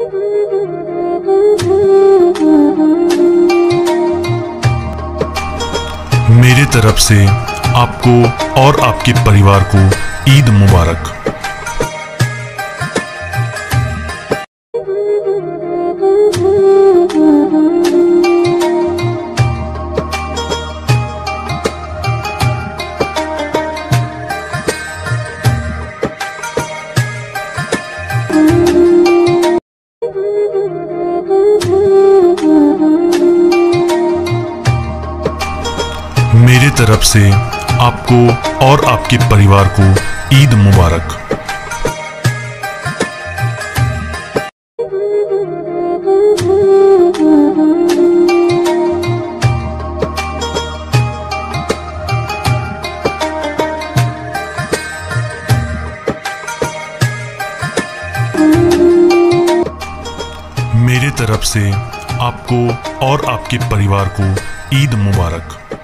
मेरी तरफ से आपको और आपके परिवार को ईद मुबारक। मेरी तरफ से आपको और आपके परिवार को ईद मुबारक। मेरी तरफ से आपको और आपके परिवार को ईद मुबारक।